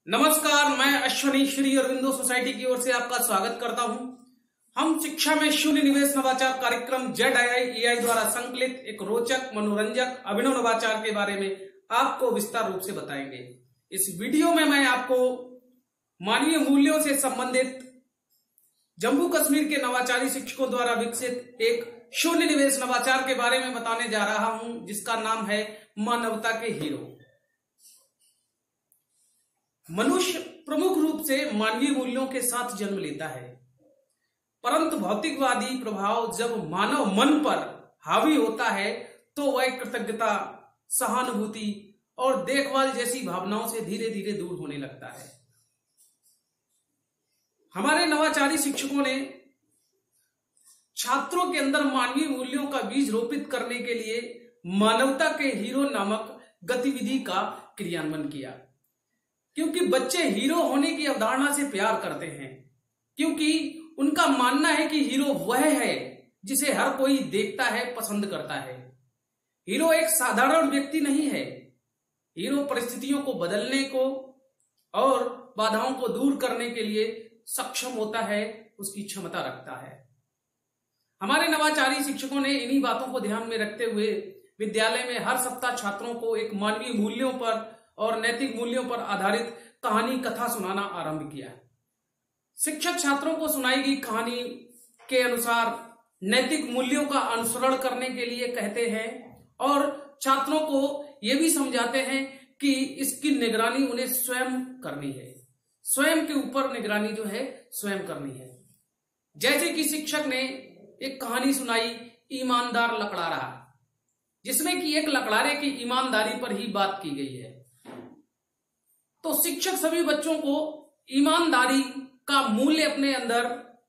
नमस्कार, मैं अश्वनी श्री अरविंदो सोसाइटी की ओर से आपका स्वागत करता हूं। हम शिक्षा में शून्य निवेश नवाचार कार्यक्रम ZII द्वारा संकलित एक रोचक, मनोरंजक, अभिनव नवाचार के बारे में आपको विस्तार रूप से बताएंगे। इस वीडियो में मैं आपको मानवीय मूल्यों से संबंधित जम्मू कश्मीर के नवाचारी शिक्षकों द्वारा विकसित एक शून्य निवेश नवाचार के बारे में बताने जा रहा हूं, जिसका नाम है मानवता के हीरो। मनुष्य प्रमुख रूप से मानवीय मूल्यों के साथ जन्म लेता है, परंतु भौतिकवादी प्रभाव जब मानव मन पर हावी होता है तो वह कृतज्ञता, सहानुभूति और देखभाल जैसी भावनाओं से धीरे धीरे दूर होने लगता है। हमारे नवाचारी शिक्षकों ने छात्रों के अंदर मानवीय मूल्यों का बीज रोपित करने के लिए मानवता के हीरो नामक गतिविधि का क्रियान्वयन किया, क्योंकि बच्चे हीरो होने की अवधारणा से प्यार करते हैं, क्योंकि उनका मानना है कि हीरो वह है जिसे हर कोई देखता है, पसंद करता है। हीरो एक साधारण व्यक्ति नहीं है। हीरो परिस्थितियों को बदलने को और बाधाओं को दूर करने के लिए सक्षम होता है, उसकी क्षमता रखता है। हमारे नवाचारी शिक्षकों ने इन्हीं बातों को ध्यान में रखते हुए विद्यालय में हर सप्ताह छात्रों को एक मानवीय मूल्यों पर और नैतिक मूल्यों पर आधारित कहानी कथा सुनाना आरंभ किया। शिक्षक छात्रों को सुनाई गई कहानी के अनुसार नैतिक मूल्यों का अनुसरण करने के लिए कहते हैं और छात्रों को यह भी समझाते हैं कि इसकी निगरानी उन्हें स्वयं करनी है। स्वयं के ऊपर निगरानी जो है स्वयं करनी है। जैसे कि शिक्षक ने एक कहानी सुनाई, ईमानदार लकड़ारा, जिसमें कि एक लकड़ारे की ईमानदारी पर ही बात की गई है। तो शिक्षक सभी बच्चों को ईमानदारी का मूल्य अपने अंदर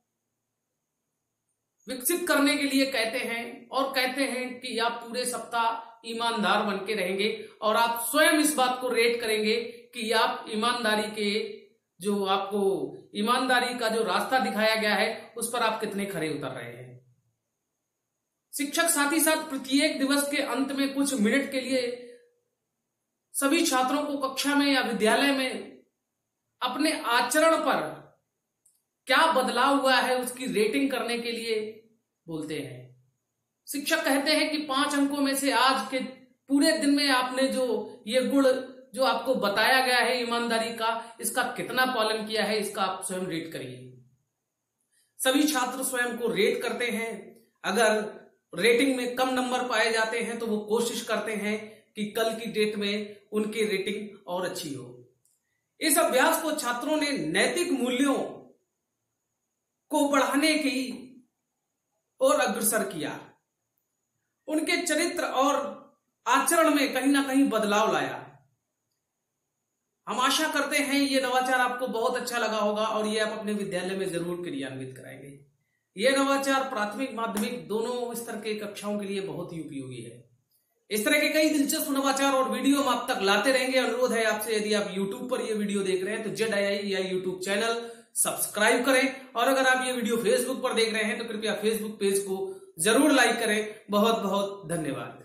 विकसित करने के लिए कहते हैं और कहते हैं कि आप पूरे सप्ताह ईमानदार बन के रहेंगे और आप स्वयं इस बात को रेट करेंगे कि आप ईमानदारी के जो आपको ईमानदारी का जो रास्ता दिखाया गया है उस पर आप कितने खरे उतर रहे हैं। शिक्षक साथ ही साथ प्रत्येक दिवस के अंत में कुछ मिनट के लिए सभी छात्रों को कक्षा में या विद्यालय में अपने आचरण पर क्या बदलाव हुआ है उसकी रेटिंग करने के लिए बोलते हैं। शिक्षक कहते हैं कि 5 अंकों में से आज के पूरे दिन में आपने जो ये गुण जो आपको बताया गया है ईमानदारी का, इसका कितना पालन किया है, इसका आप स्वयं रेट करिए। सभी छात्र स्वयं को रेट करते हैं। अगर रेटिंग में कम नंबर पाए जाते हैं तो वो कोशिश करते हैं कि कल की डेट में उनकी रेटिंग और अच्छी हो। इस अभ्यास को छात्रों ने नैतिक मूल्यों को बढ़ाने की ओर अग्रसर किया। उनके चरित्र और आचरण में कहीं ना कहीं बदलाव लाया। हम आशा करते हैं ये नवाचार आपको बहुत अच्छा लगा होगा और ये आप अपने विद्यालय में जरूर क्रियान्वित कराएंगे। यह नवाचार प्राथमिक, माध्यमिक दोनों स्तर के कक्षाओं के लिए बहुत ही उपयोगी है। इस तरह के कई दिलचस्प नवाचार और वीडियो हम आप तक लाते रहेंगे। अनुरोध है आपसे, यदि आप YouTube पर ये वीडियो देख रहे हैं तो ZII YouTube चैनल सब्सक्राइब करें और अगर आप ये वीडियो Facebook पर देख रहे हैं तो कृपया Facebook पेज को जरूर लाइक करें। बहुत बहुत धन्यवाद।